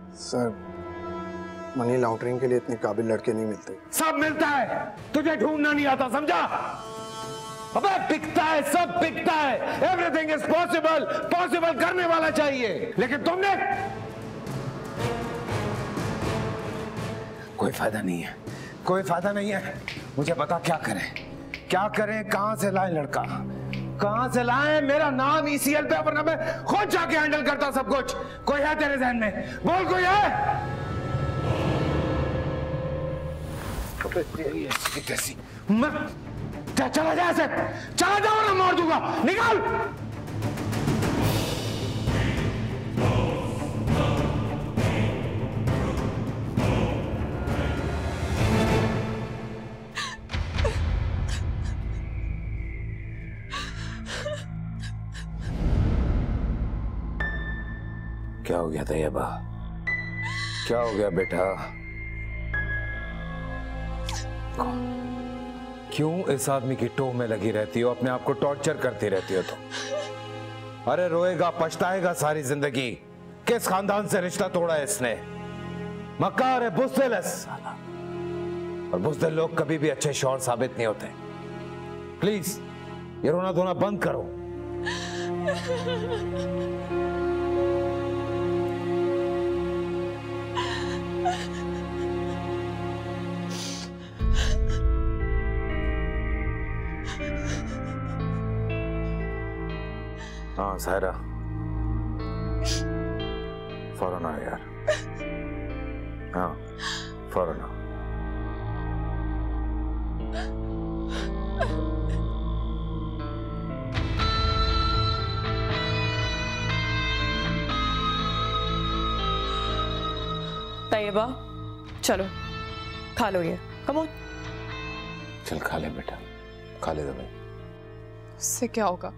Sir, money laundering के लिए इतने काबिल लड़के नहीं मिलते। सब मिलता है, तुझे ढूंढना नहीं आता, समझा? अबे बिकता है, सब बिकता है। एवरीथिंग इज पॉसिबल, पॉसिबल करने वाला चाहिए, लेकिन तुमने कोई फायदा नहीं है, कोई फायदा नहीं है। मुझे बता क्या करें, क्या करें, कहां से लाए लड़का, कहां से लाए? मेरा नाम ECL पे, वरना मैं खुद जाके हैंडल करता सब कुछ। कोई है तेरे ज़हन में? बोल, कोई है? कैसी चला जा से, चला जाओ ना, मार दूंगा, निकाल। क्या हो गया तैयबा? क्या हो गया बेटा? क्यों इस आदमी की टोह में लगी रहती हो, अपने आप को टॉर्चर करती रहती हो तुम? अरे रोएगा, पछताएगा सारी जिंदगी। किस खानदान से रिश्ता तोड़ा है इसने? मक्कार है, बुज़दिल है साला। और बुज़दिल लोग कभी भी अच्छे शौहर साबित नहीं होते। प्लीज ये रोना धोना बंद करो। हाँ सायरा, फौरन आ यार। हाँ फौरन आ। तैयबा चलो खा लो, ये कम ऑन। चल खा ले बेटा, खा ले दो भाई। इससे क्या होगा?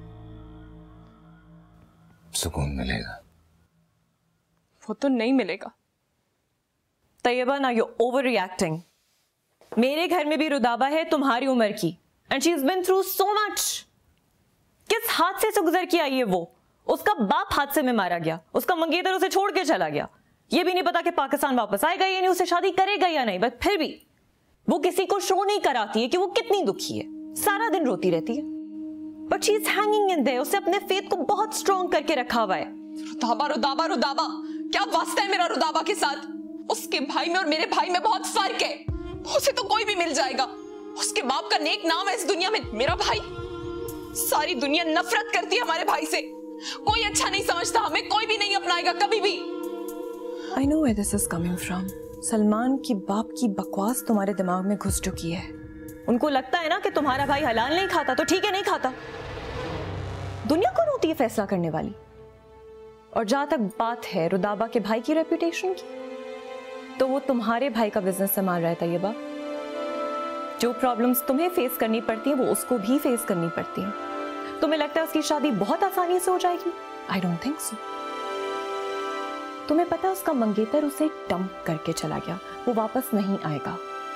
सुकून मिलेगा। वो तो नहीं मिलेगा। तैयबा ना, यू ओवर रिएक्टिंग। मेरे घर में भी रुदाबा है तुम्हारी उम्र की, and she is been through so much. किस हादसे से गुजर के आई है वो? उसका बाप हादसे में मारा गया, उसका मंगेतर उसे छोड़ के चला गया। ये भी नहीं पता कि पाकिस्तान वापस आएगा या नहीं, उसे शादी करेगा या नहीं, बट फिर भी वो किसी को शो नहीं कराती है कि वो कितनी दुखी है। सारा दिन रोती रहती है, but she is hanging in there. उसने अपने फेथ को बहुत स्ट्रॉन्ग करके रखा हुआ है। रुदाबा रुदाबा रुदाबा, क्या वास्ता है मेरा रुदाबा के साथ? उसके भाई में और मेरे भाई में बहुत फर्क है। उसे तो कोई भी मिल जाएगा। उसके बाप का नेक नाम है इस दुनिया में। मेरा भाई, सारी दुनिया नफरत करती है हमारे भाई से। कोई अच्छा नहीं समझता हमें, कोई भी नहीं अपनाएगा कभी भी। I know where this is coming from. Salman की बाप की बकवास तुम्हारे दिमाग में घुस चुकी है। उनको लगता है ना कि तुम्हारा भाई हलाल नहीं खाता तो ठीक है, नहीं खाता। दुनिया कौन होती है फैसला करने वाली? और जहां तक बात है रुदाबा के भाई की रेपुटेशन की, तो वो तुम्हारे भाई का बिजनेस संभाल रहा है तैयबा। जो प्रॉब्लम्स तुम्हें फेस करनी पड़ती हैं वो उसको भी फेस करनी पड़ती हैं। तुम्हें लगता है उसकी शादी बहुत आसानी से हो जाएगी? I don't think so. तुम्हें पता है उसका मंगेतर उसे डंप करके चला गया, वो वापस नहीं आएगा।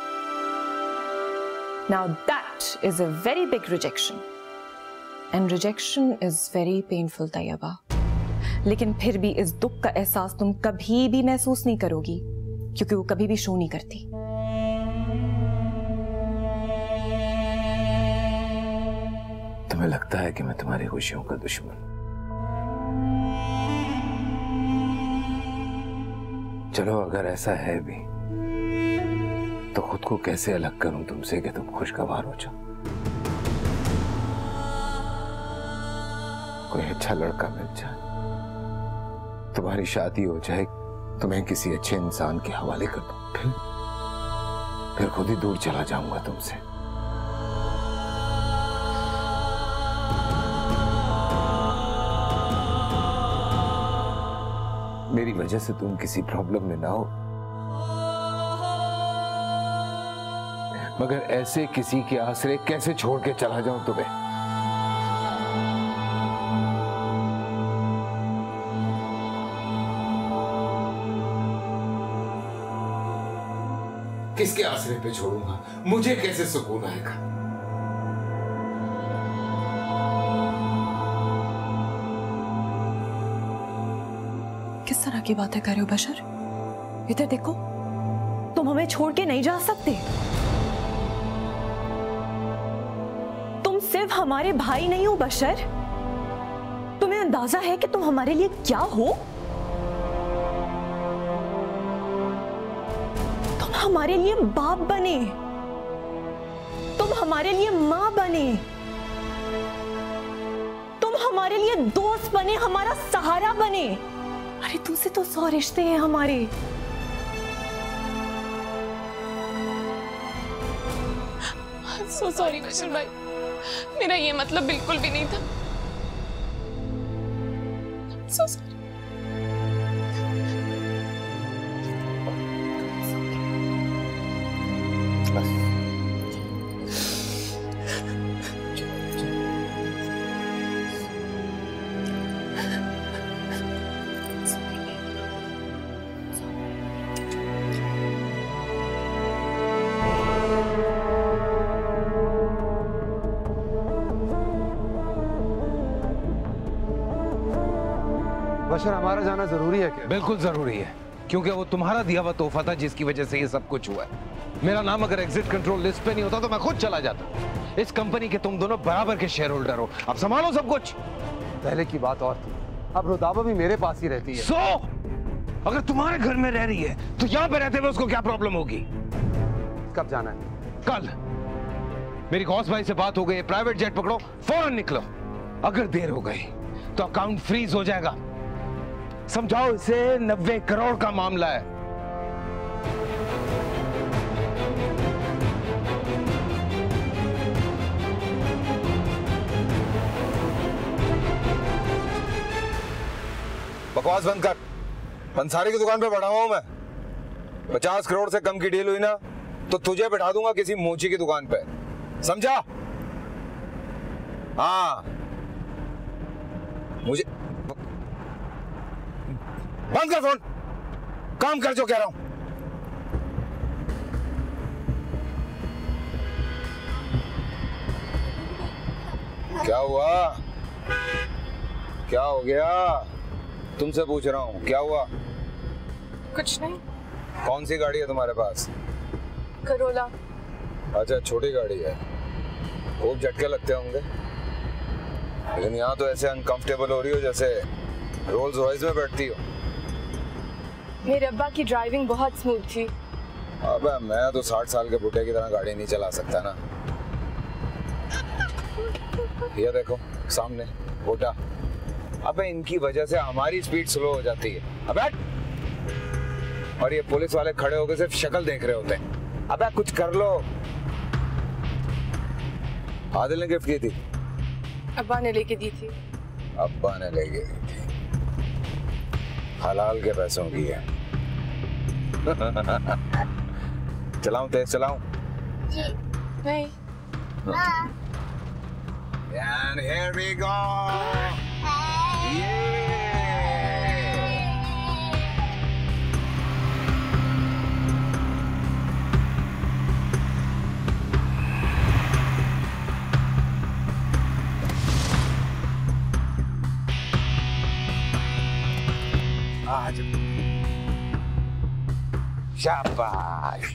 Now that is a very big rejection, and rejection is very painful, Tayyaba. लेकिन फिर भी इस दुख का एहसास तुम कभी भी महसूस नहीं करोगी, क्योंकि वो कभी भी शो नहीं करती। तुम्हें लगता है कि मैं तुम्हारी खुशियों का दुश्मन? चलो अगर ऐसा है भी, तो खुद को कैसे अलग करूं तुमसे कि तुम खुशगवार हो जाओ। कोई अच्छा लड़का मिल जाए, तुम्हारी शादी हो जाए, तुम्हें किसी अच्छे इंसान के हवाले कर दूं, फिर खुद ही दूर चला जाऊंगा तुमसे। मेरी वजह से तुम किसी प्रॉब्लम में ना हो, मगर ऐसे किसी के आसरे कैसे छोड़ के चला जाऊं तुम्हें? किसके आसरे पे छोड़ूंगा? मुझे कैसे सुकून आएगा? किस तरह की बातें कर रहे हो बशर? इधर देखो, तुम हमें छोड़ के नहीं जा सकते। तुम सिर्फ हमारे भाई नहीं हो बशर, तुम्हें अंदाजा है कि तुम हमारे लिए क्या हो? तुम हमारे लिए बाप बने, तुम हमारे लिए माँ बने, तुम हमारे लिए दोस्त बने, हमारा सहारा बने। अरे तुमसे तो 100 रिश्ते हैं हमारे। सो सॉरी बशर भाई, मेरा ये मतलब बिल्कुल भी नहीं था। So sorry. बशर, हमारा जाना जरूरी है क्या? बिल्कुल जरूरी है, क्योंकि वो तुम्हारा दिया हुआ तोहफा था जिसकी वजह से ये सब कुछ हुआ है। मेरा नाम अगर एग्जिट कंट्रोल लिस्ट पे नहीं होता तो मैं खुद चला जाता। इस कंपनी के तुम दोनों बराबर के शेयर होल्डर हो, अब संभालो सब कुछ। पहले की बात और थी, अब रुदाबा भी मेरे पास ही रहती है। अगर तुम्हारे घर में रह रही है तो यहाँ पे रहते हुए उसको क्या प्रॉब्लम होगी? कब जाना है? कल। मेरी गौस भाई से बात हो गई, प्राइवेट जेट पकड़ो, फौरन निकलो। अगर देर हो गई तो अकाउंट फ्रीज हो जाएगा। समझाओ इसे, 90 करोड़ का मामला है। बकवास बंद कर। पंसारी की दुकान पे बैठा हुआ हूं मैं। 50 करोड़ से कम की डील हुई ना तो तुझे बैठा दूंगा किसी मोची की दुकान पे, समझा? हाँ, मुझे बंद कर फोन, काम कर जो कह रहा हूं। क्या हुआ? क्या हो गया? तुमसे पूछ रहा हूं, क्या हुआ? कुछ नहीं। कौन सी गाड़ी है तुम्हारे पास? करोला। अच्छा, छोटी गाड़ी है, खूब झटके लगते होंगे। लेकिन यहाँ तो ऐसे अनकंफर्टेबल हो रही हो जैसे रोल्स रॉयस में बैठती हो। मेरे अब्बा की ड्राइविंग बहुत स्मूथ थी। अबे मैं तो 60 साल के बुढ़े की तरह गाड़ी नहीं चला सकता ना। ये देखो सामने बोटा। अबे इनकी वजह से हमारी स्पीड स्लो हो जाती है। अबे और ये पुलिस वाले खड़े होकर सिर्फ शक्ल देख रहे होते हैं। अबे कुछ कर लो। आदिल ने गिफ्ट की थी? अब्बा ने लेके दी थी। अब्बा ने लेके दी थी, हलाल के पैसों की है। चलाऊं, तेज चलाऊं? नहीं। And here we go. आज शाबाश।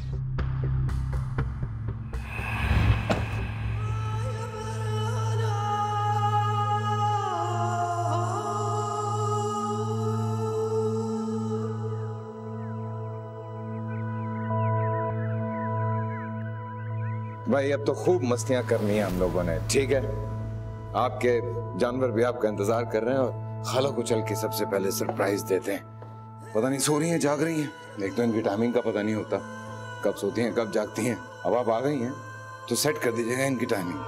भाई अब तो खूब मस्तियां करनी है हम लोगों ने, ठीक है? आपके जानवर भी आपका इंतजार कर रहे हैं और खाला को चल के सबसे पहले सरप्राइज देते हैं। पता नहीं सो रही हैं जाग रही हैं, एक तो इनकी टाइमिंग का पता नहीं होता, कब सोती हैं कब जागती हैं। अब आप आ गई हैं तो सेट कर दीजिएगा इनकी टाइमिंग।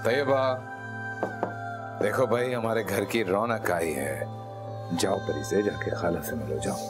तैयबा, देखो भाई हमारे घर की रौनक आई है। जाओ परी से जाके खाला से मिलो, जाओ।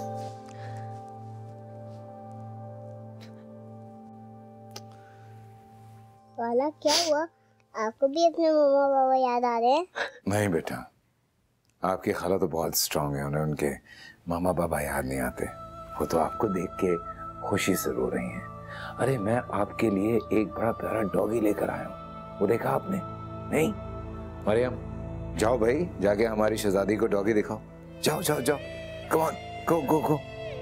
खाला क्या हुआ? आपको भी अपने मम्मा पापा याद आ रहे हैं? नहीं बेटा, आपकी खाला तो बहुत स्ट्रांग है, उन्हें उनके मामा पापा याद नहीं आते। वो तो आपको देख के खुशी से रो रही हैं। अरे मैं आपके लिए एक बड़ा प्यारा डॉगी लेकर आया हूँ, वो देखा आपने? नहीं? मरियम जाओ भाई, जाके हमारी शहजादी को डॉगी दिखाओ। जाओ जाओ जाओ, come on, go go go.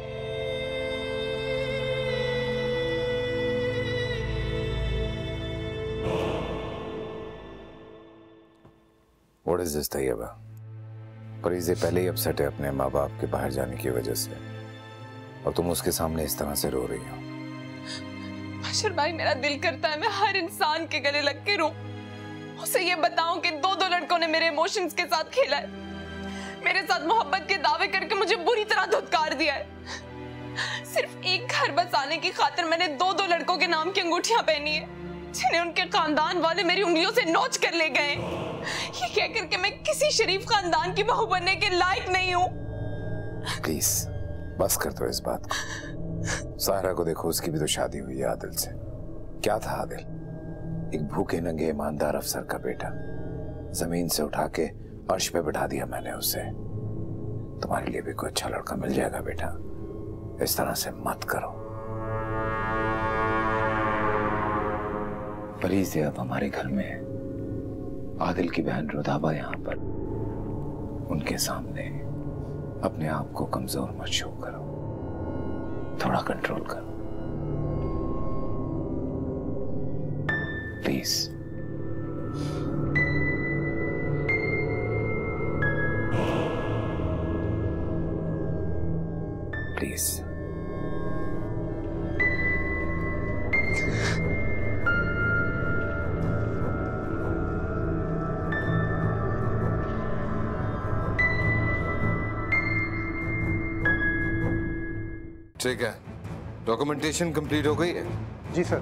What is this Tayyaba? फरीज़े पहले ही अपसेट है अपने माँ बाप के बाहर जाने की वजह से, और तुम उसके सामने इस तरह से रो रही हो। बशर भाई, मेरा दिल करता है मैं हर इंसान के गले लग के रो, उसे ये बताऊं कि दो लड़कों ने मेरे इमोशंस के साथ खेला है, मेरे साथ मोहब्बत के दावे करके मुझे बुरी तरह धुतकार दिया है। सिर्फ एक घर बसाने की खातिर मैंने दो लड़कों के नाम की अंगूठियां पहनी है, जिन्हें उनके खानदान वाले मेरी उंगलियों से नोच कर ले गए, ये कहकर के मैं किसी शरीफ खानदान की बहू बनने के लायक नहीं हूँ। प्लीज बस कर दो इस बात को। सारा को देखो, उसकी भी तो शादी हुई है आदिल से। क्या था आदिल? एक भूखे नंगे ईमानदार अफसर का बेटा। जमीन से उठा के अर्श पे बैठा दिया मैंने उसे। तुम्हारे लिए भी कोई अच्छा लड़का मिल जाएगा बेटा, इस तरह से मत करो। फरीज़ अब हमारे घर में है, आदिल की बहन रुदाबा यहाँ पर, उनके सामने अपने आप को कमजोर मत शो करो, थोड़ा कंट्रोल करो प्लीज। प्लीज ठीक है, डॉक्यूमेंटेशन कंप्लीट हो गई है? जी सर।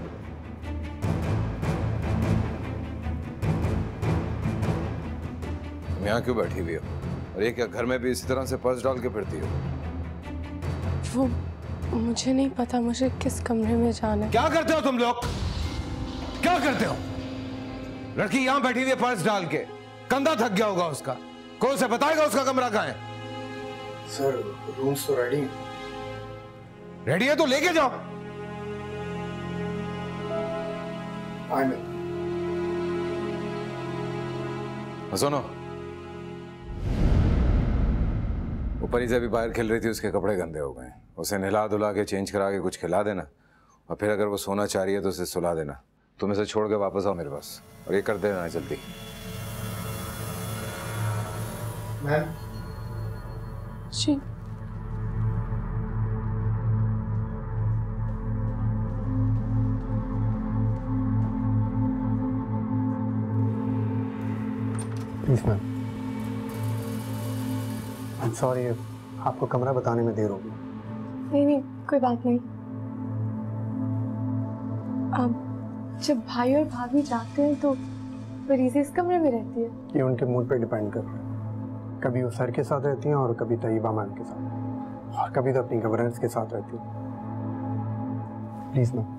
तुम यहाँ क्यों बैठी हुई हो? और ये क्या घर में भी इसी तरह से पर्स डाल के फिरती हो? वो मुझे नहीं पता मुझे किस कमरे में जाना है। क्या करते हो तुम लोग? क्या करते हो? लड़की यहाँ बैठी हुई है पर्स डाल के, कंधा थक गया होगा उसका, कौन से बताएगा उसका कमरा कहाँ है? सर रूम्स तो रेडी हैं। रेडी है तो लेके जाओ। सुनो, ऊपर से अभी बाहर खेल रही थी, उसके कपड़े गंदे हो गए, उसे नहला धुला के चेंज करा के कुछ खिला देना, और फिर अगर वो सोना चाह रही है तो उसे सुला देना। तुम इसे छोड़ के वापस आओ मेरे पास, और ये कर देना जल्दी। मैम जी please ma'am, I am sorry, आपको कमरा बताने में देर हो गई। नहीं कोई बात नहीं। अब जब भाई और भाभी जाते हैं तो फरीज़े इस कमरे में रहती है? ये उनके मूड पे डिपेंड कर रहा है, कभी वो सर के साथ रहती हैं और कभी तैयबा मैम के साथ, और कभी तो अपनी गवर्नेंस के साथ रहती है। Please ma'am.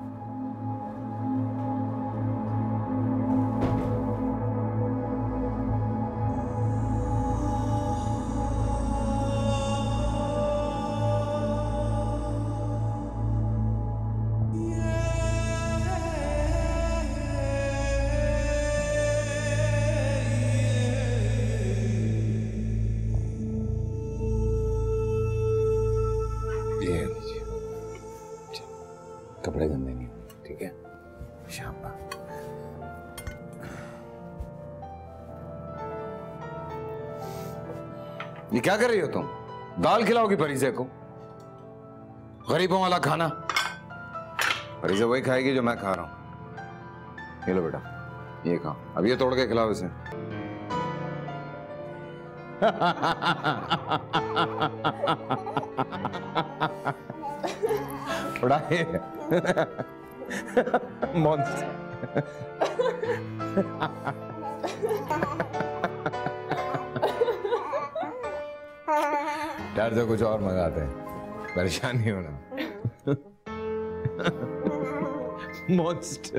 कपड़े गंदे नहीं, ठीक है? शाबाश। ये क्या कर रही हो तुम? दाल खिलाओगी फरीज़े को? गरीबों वाला खाना। फरीज़े वही खाएगी जो मैं खा रहा हूं। ये लो बेटा, ये खा, अब ये तोड़ के खिलाओ इसे। उड़ाए मॉन्स्टर। यार तो कुछ और मंगाते हैं, परेशान नहीं होना। Monster.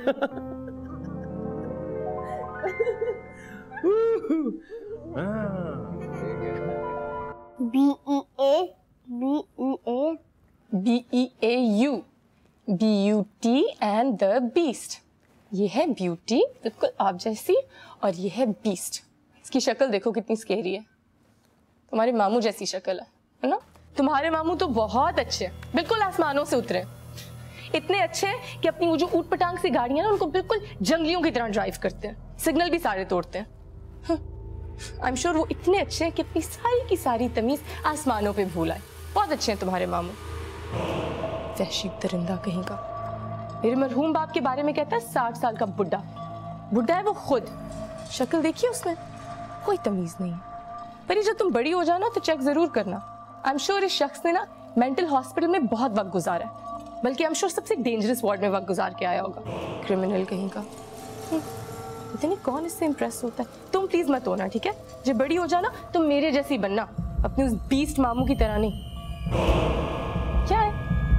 BEAU beauty and the beast. ये है ब्यूटी बिल्कुल आप जैसी, और ये है बीस्ट। इसकी शक्ल देखो कितनी स्केरी है, तुम्हारे मामू जैसी शक्ल है ना। तुम्हारे मामू तो बहुत अच्छे हैं, बिल्कुल आसमानों से उतरे, इतने अच्छे कि अपनी वो जो ऊट पटांग सी गाड़ियां ना उनको बिल्कुल जंगलियों की तरह ड्राइव करते हैं, सिग्नल भी सारे तोड़ते हैं। आई एम श्योर वो इतने अच्छे हैं कि अपनी सारी की सारी तमीज आसमानों पे भूल आए। बहुत अच्छे हैं तुम्हारे मामू। वहशी दरिंदा कहीं का। मेरे मरहूम बाप के बारे में कहता है 60 साल का बुढ़ा। बुढ़ा है वो खुद, शक्ल देखिए उसमें, कोई तमीज नहीं है। पर ये जब तुम बड़ी हो जाना तो चेक जरूर करना। आई एम श्योर इस शख्स ने ना मेंटल हॉस्पिटल में बहुत वक्त गुजारा है, बल्कि आई एम श्योर सबसे डेंजरस वार्ड में वक्त गुजार के आया होगा। क्रिमिनल कहीं का। पता नहीं कौन इससे इंप्रेस होता है। तुम प्लीज मत होना, ठीक है? जब बड़ी हो जाना तुम मेरे जैसी बनना, अपने उस बीस्ट मामू की तरह नहीं। क्या है?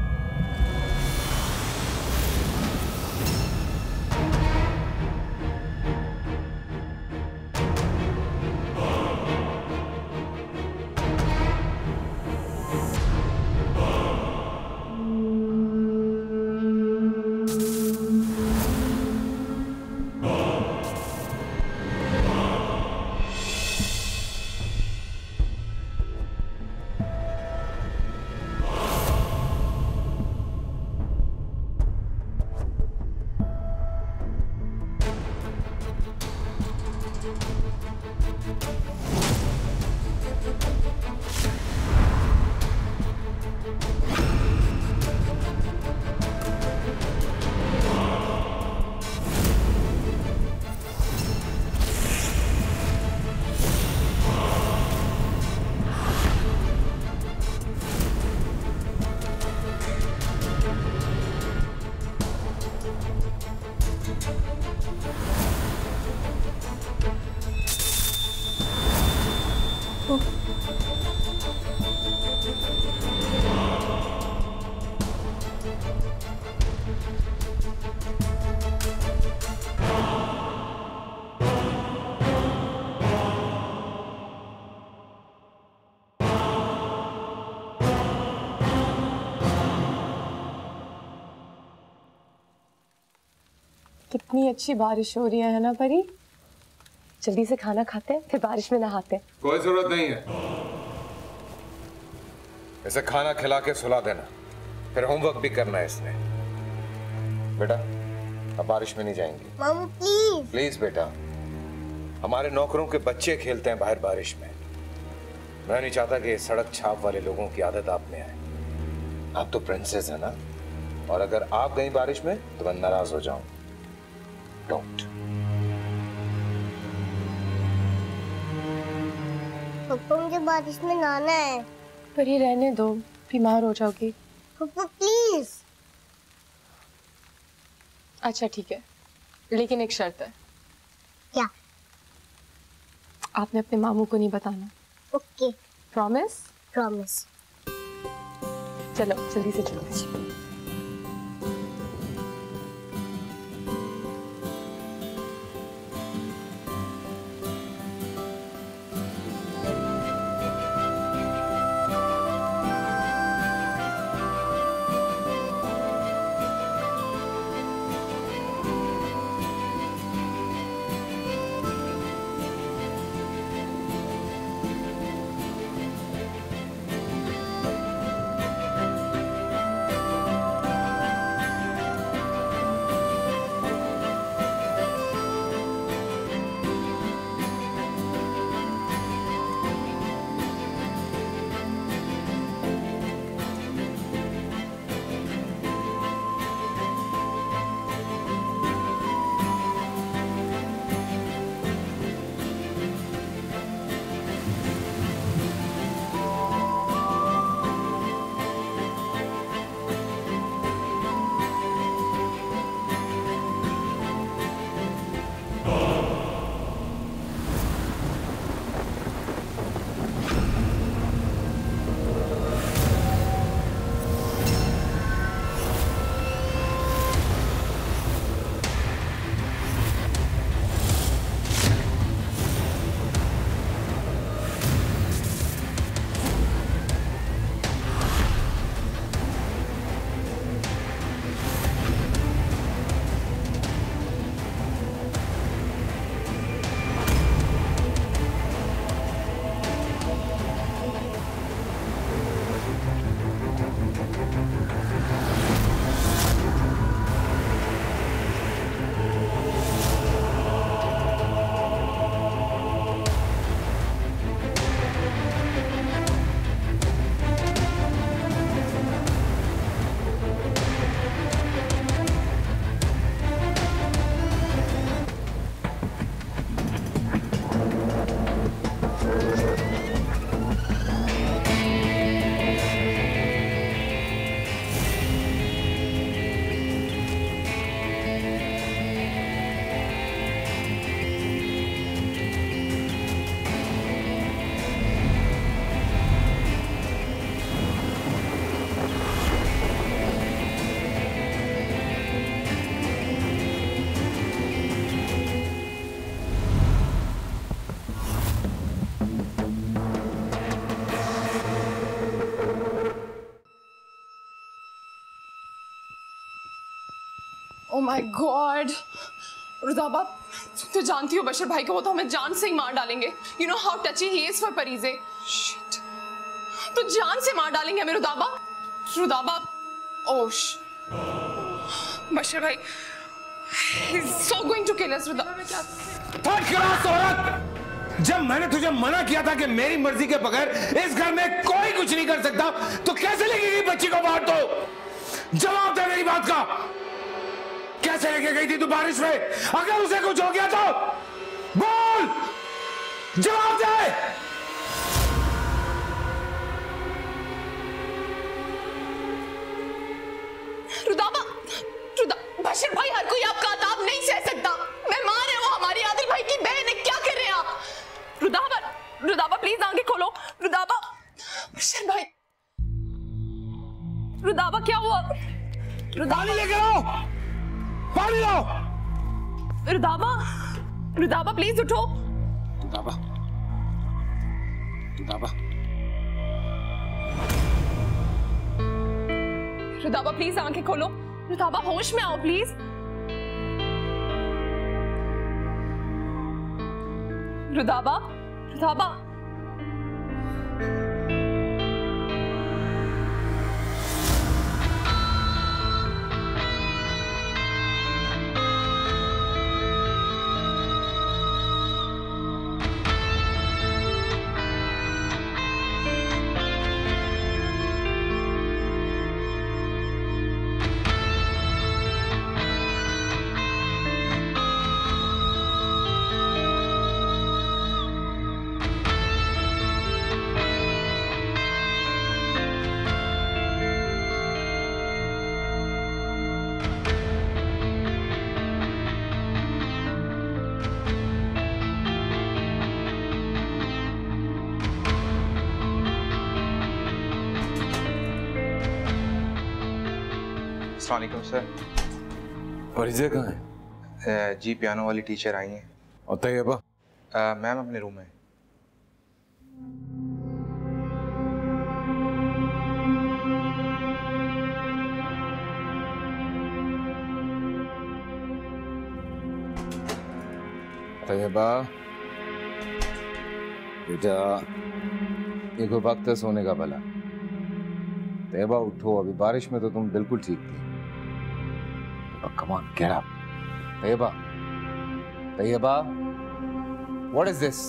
कितनी अच्छी बारिश हो रही है ना परी? जल्दी से खाना खाते हैं फिर बारिश में नहाते हैं। कोई जरूरत नहीं है, इसे खाना खिला के सुला देना, फिर होमवर्क भी करना है इसने। बेटा अब बारिश में नहीं जाएंगे। मामू प्लीज। प्लीज बेटा, हमारे नौकरों के बच्चे खेलते हैं बाहर बारिश में। मैं नहीं चाहता कि सड़क छाप वाले लोगों की आदत आप में आए। आप तो प्रिंसेस है ना, और अगर आप गई बारिश में तो मैं नाराज हो जाऊं। डोंट। पापा मुझे बारिश में नहाना है। पर ये रहने दो, बीमार हो जाओगी। पापा प्लीज। अच्छा ठीक है, लेकिन एक शर्त है। क्या? आपने अपने मामू को नहीं बताना। ओके। प्रॉमिस? प्रॉमिस। चलो जल्दी से चलो। माय गॉड रुदाबा, तुम तो जानती हो बशर भाई को, वो तो हमें जान से ही मार डालेंगे। You know how touchy he is for परीजे। शिट, तो जान से मार डालेंगे हमें रुदाबा। रुदाबा, ओश, बशर भाई he is so going to kill us। रुदाबा, जब मैंने तुझे मना किया था कि मेरी मर्जी के बगैर इस घर में कोई कुछ नहीं कर सकता, तो कैसे लगेगी बच्ची को बाहर? तो जवाब दे मेरी बात का। कैसे लेके गई थी तू बारिश में? अगर उसे कुछ हो गया तो बोल, जवाब दे। रुदाबा, बशर भाई, हर कोई आपका अताब नहीं सह सकता। मैं मां है, वो हमारी आदिल भाई की बहन है। क्या कर रहे हैं आप? रुदाबा, रुदाबा प्लीज आंखें खोलो। रुदाबा, बशर भाई, रुदाबा क्या हुआ? पानी लेकर आओ, पानी लाओ। रुदाबा, रुदाबा प्लीज उठो। रुदाबा, रुदाबा, रुदाबा प्लीज आंखें खोलो। रुदाबा होश में आओ प्लीज। रुदाबा, रुदाबा, अस्सलाम वालेकुम सर। फरीजे कहाँ है? जी पियानो वाली टीचर आई हैं। और तैयबा? मैम अपने रूम में। तैयबा बेटा, ये कोई वक्त है सोने का भला। तैयबा उठो, अभी बारिश में तो तुम बिल्कुल ठीक थी। Come on, get up. Tayyaba, Tayyaba, what is this?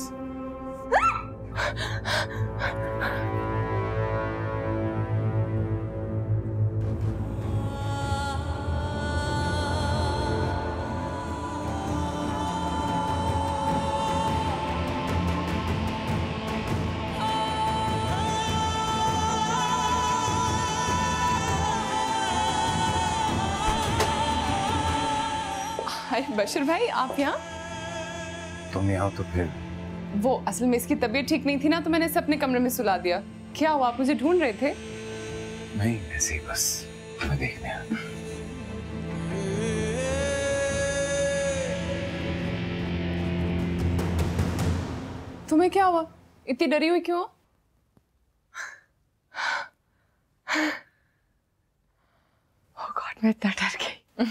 Bashar भाई, आप यहाँ? तुम यहाँ तो फिर? वो असल में इसकी तबीयत ठीक नहीं थी ना, तो मैंने इसे अपने कमरे में सुला दिया। क्या हुआ, आप मुझे ढूंढ रहे थे? नहीं, ऐसे ही बस मैं देखने आया। तुम्हें क्या हुआ? इतनी डरी हुई क्यों? ओह गॉड, मैं इतना डर गई।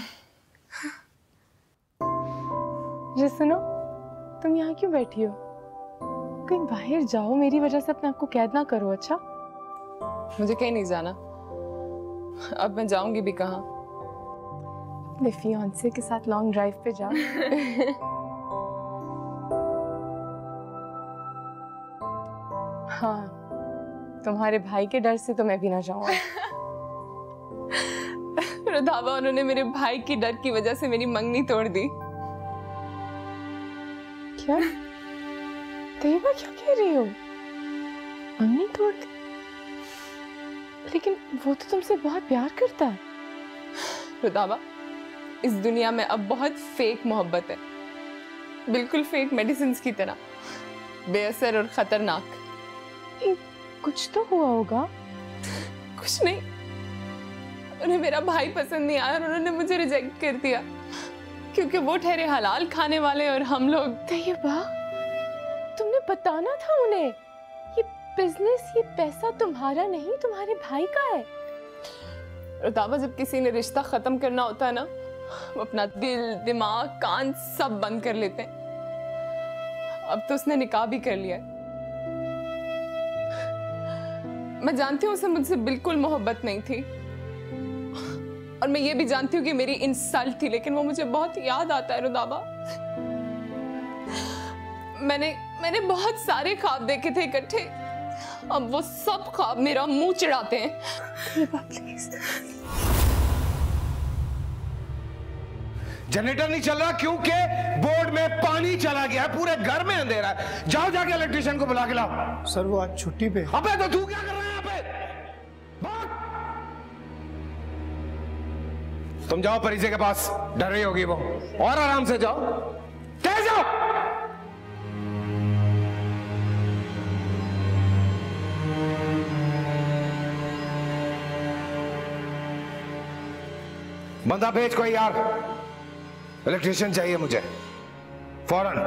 जी सुनो, तुम यहाँ क्यों बैठी हो? कहीं बाहर जाओ, मेरी वजह से अपने आप को कैद ना करो। अच्छा? मुझे कहीं नहीं जाना। अब मैं जाऊंगी भी कहाँ? अपने फियांसे के साथ लॉन्ग ड्राइव पे जाओ। हाँ, तुम्हारे भाई के डर से तो मैं भी ना जाऊंगा। रुदाबा, उन्होंने मेरे भाई की डर की वजह से मेरी मंगनी तोड़ दी। क्या? तैयबा क्या कह रही हो? मंगनी तोड़ दी? लेकिन वो तो तुमसे बहुत प्यार करता है। रुदाबा, इस दुनिया में अब बहुत फेक मोहब्बत है, बिल्कुल फेक मेडिसिन की तरह, बेअसर और खतरनाक। कुछ तो हुआ होगा। कुछ नहीं, उन्हें मेरा भाई पसंद नहीं आया और उन्होंने मुझे रिजेक्ट कर दिया, क्योंकि वो ठहरे हलाल खाने वाले और हम लोग। तैयबा, तुमने बताना था उन्हें, ये बिजनेस, ये पैसा तुम्हारा नहीं, तुम्हारे भाई का है। रुदाबा, जब किसी ने रिश्ता खत्म करना होता है ना, वो अपना दिल, दिमाग, कान सब बंद कर लेते हैं। अब तो उसने निकाह भी कर लिया है। मैं जानती हूँ उसे मुझसे बिल्कुल मोहब्बत नहीं थी, और मैं ये भी जानती हूँ कि मेरी इंसल्ट थी, लेकिन वो मुझे बहुत याद आता है रुदाबा। मैंने बहुत सारे ख्वाब देखे थे इकट्ठे, अब वो सब ख्वाब मेरा मुंह चिढ़ाते हैं। जनरेटर नहीं चल रहा क्योंकि बोर्ड में पानी चला गया, पूरे घर में अंधेरा है। जाओ जाके इलेक्ट्रिशियन को बुला के लाओ। सर वो आज छुट्टी पे। अबे तो तू क्या कर रहा है यहाँ पे? भाग! तुम जाओ परिचे के पास, डर रही होगी वो, और आराम से जाओ, तेज जाओ। बंदा भेज कोई यार, इलेक्ट्रिशियन चाहिए मुझे फौरन।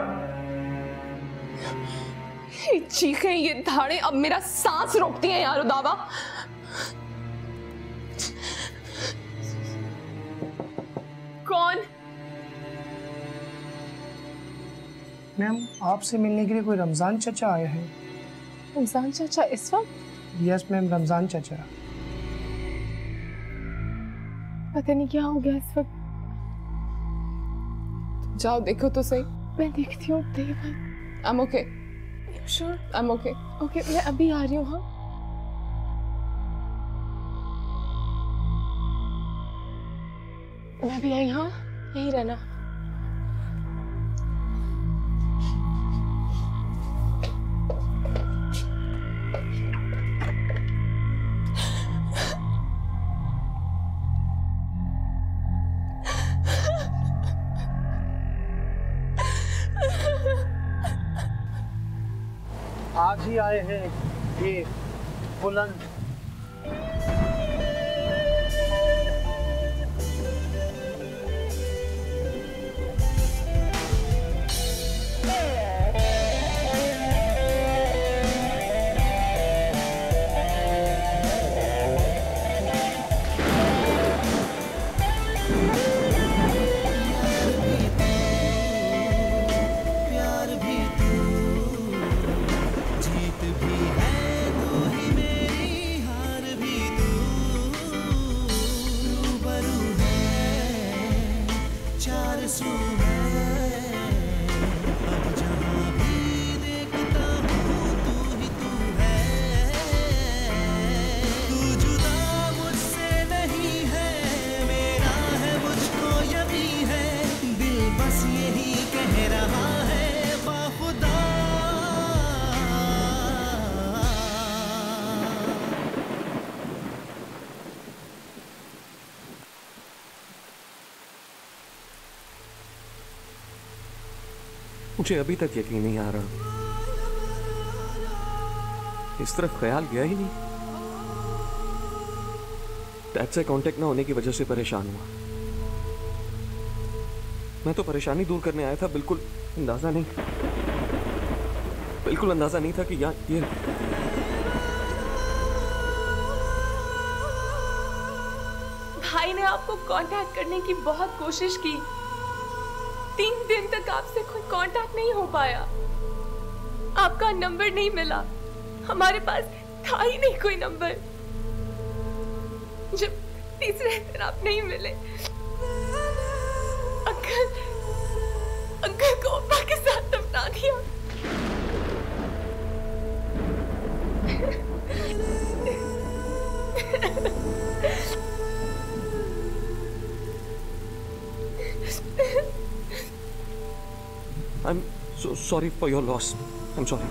ये चीखें, ये धाड़े अब मेरा सांस रोकती हैं यार रुदाबा। कौन? मैम आपसे मिलने के लिए कोई रमजान चाचा आया है। रमजान चाचा इस वक्त? यस मैम, रमजान चाचा। पता नहीं क्या हो गया इस वक्त। जाओ देखो तो सही। मैं देखती हूँ। I'm okay. Sure. I'm okay. Okay, मैं अभी आ रही हूँ। हाँ मैं भी आई। हाँ यही रहना। आज ही आए हैं ये बुलंद। मुझे अभी तक यकीन नहीं आ रहा, इस तरफ ख्याल गया ही नहीं। डैड से कांटेक्ट ना होने की वजह से परेशान हुआ। मैं तो परेशानी दूर करने आया था, बिल्कुल अंदाजा नहीं था कि ये भाई ने आपको कांटेक्ट करने की बहुत कोशिश की। 3 दिन तक आपसे कोई कांटेक्ट नहीं हो पाया, आपका नंबर नहीं मिला, हमारे पास था ही नहीं कोई नंबर। जब तीसरे दिन आप नहीं मिले, अंकल को अब्बा के साथ दफना दिया। I'm so sorry for your loss. I'm sorry.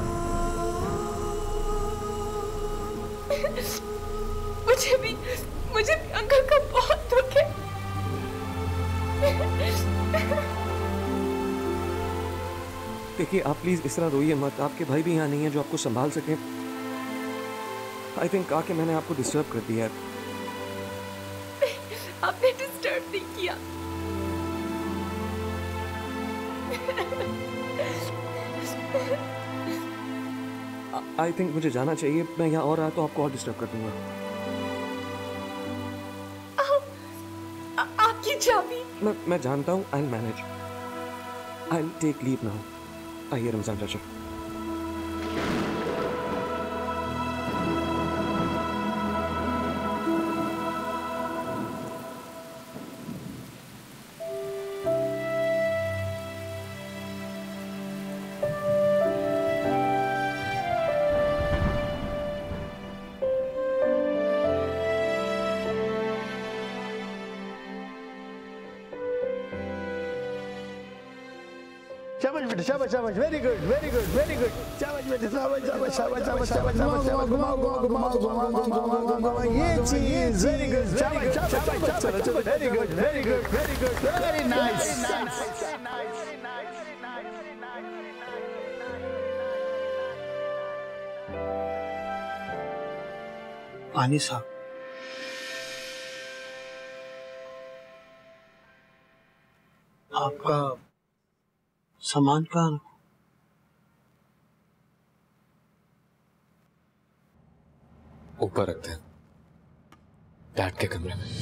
मुझे भी अंकल का बहुत दुख है। देखिए आप प्लीज इस तरह रोइए मत, आपके भाई भी यहाँ नहीं है जो आपको संभाल सके। आई थिंक आके मैंने आपको डिस्टर्ब कर दिया है। आपने डिस्टर्ब नहीं किया। आई थिंक मुझे जाना चाहिए, मैं यहाँ और आया तो आपको और डिस्टर्ब कर दूंगा। आपकी चाबी मैं जानता हूँ, I manage, I take leave now. आइए रमजान चाचा। शाबाश बेटा, शाबाश शाबाश, very good very good very good, शाबाश बेटा, शाबाश शाबाश शाबाश शाबाश शाबाश शाबाश, घुमाओ घुमाओ घुमाओ घुमाओ घुमाओ, ये चीज वेरी गुड, शाबाश शाबाश शाबाश, very good very good very good, very nice. आनी साहब, आपका सामान कहाँ? ऊपर रखते हैं, डैड के कमरे में।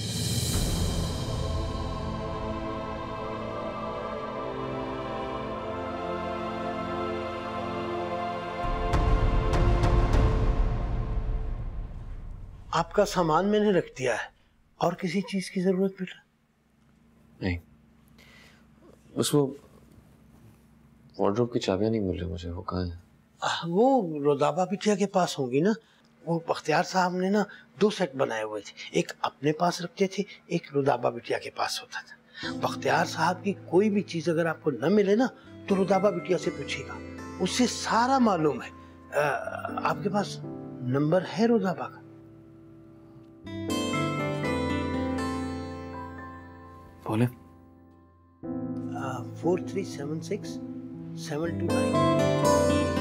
आपका सामान मैंने रख दिया है, और किसी चीज की जरूरत बेटा? नहीं, बस वो वार्डरोब की चाबियां नहीं मिल रही मुझे, वो कहाँ है? वो रुदाबा बिटिया के पास होंगी ना। वो बख्तियार साहब ने ना 2 सेट बनाए हुए थे, एक अपने पास रखते थे, एक रुदाबा बिटिया के पास होता था। बख्तियार साहब की कोई भी चीज अगर आपको न मिले ना तो रुदाबा बिटिया से पूछेगा, उससे सारा मालूम है। आपके पास नंबर है रुदाबा का? बोले। 4376 729।